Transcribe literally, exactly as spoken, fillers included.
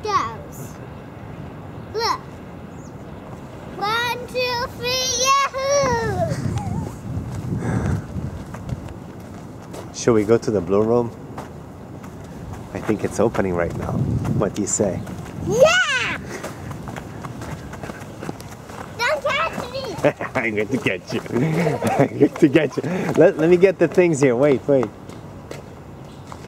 goes. Look. One, two, three, yahoo! Should we go to the blue room? I think it's opening right now. What do you say? Yeah! Don't catch me! I'm going to get you. I'm going to get you. Let, let me get the things here. Wait, wait.